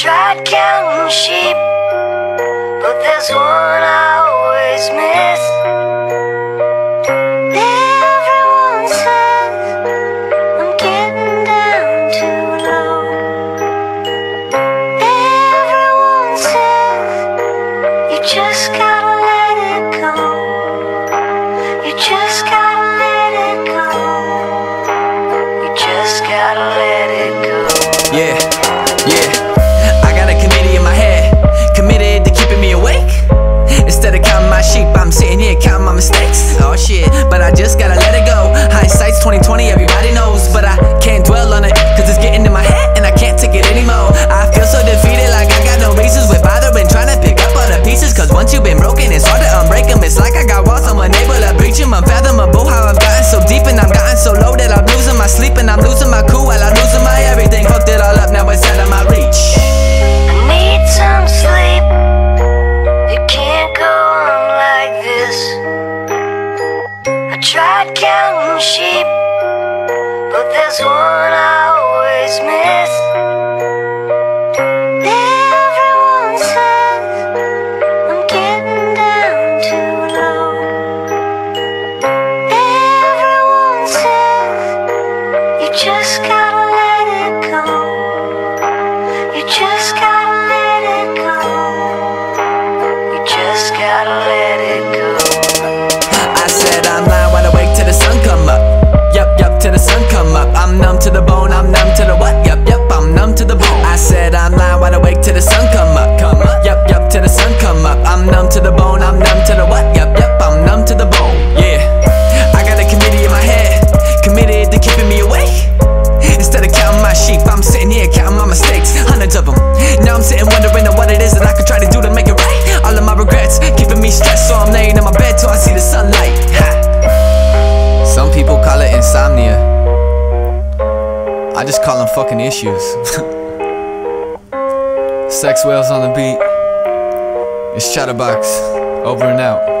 tried counting sheep, but there's one I always miss. Everyone says I'm getting down too low. Everyone says you just gotta let it go. You just gotta let it go. You just gotta let it go. Yeah, yeah. I got a committee in my head, committed to keeping me awake. Instead of counting my sheep, I'm sitting here counting my mistakes. Oh shit, but I just gotta let it go. Hindsight's 20/20, everybody knows, but I can't dwell on it, cause it's getting in my head and I can't take it anymore. I feel so defeated, like I got no reasons with bothering trying to pick up all the pieces. Cause once you've been broken, it's hard to unbreak them. It's like I got walls, I'm unable to breach them. Unfathomable how I've gotten so deep and I've gotten so low that I'm losing my sleep and I'm losing my cool while I'm losing my everything. Fucked it all up, now it's out of my reach. I need some sleep. You can't go on like this. I tried counting sheep, but there's one I always miss. Everyone says I'm getting down too low. Everyone says you just gotta let it go. You just gotta let it go. You just gotta let it go. I said I'm lying wide awake till the sun come up. Yup, yup, till the sun come up. I'm numb to the bone, I'm numb to the what? Yup, yup, I'm numb to the bone. I said I'm lying wide awake till the sun come up. Yup, yup, till the sun come up. I'm numb to the bone, I'm numb to the what? Yup, yup, I'm numb to the bone. Yeah, I got a committee in my head, committed to keeping me awake. Instead of counting my sheep, I'm sitting here counting my mistakes, hundreds of them. Now I'm sitting wondering what it is that I could try to do to make it right. All of my regrets keeping me stressed, so I'm laying in my bed till I see the sunlight. Ha. Some people call it insomnia, I just call them fucking issues. Sex Whales on the beat. It's Chatterbox, over and out.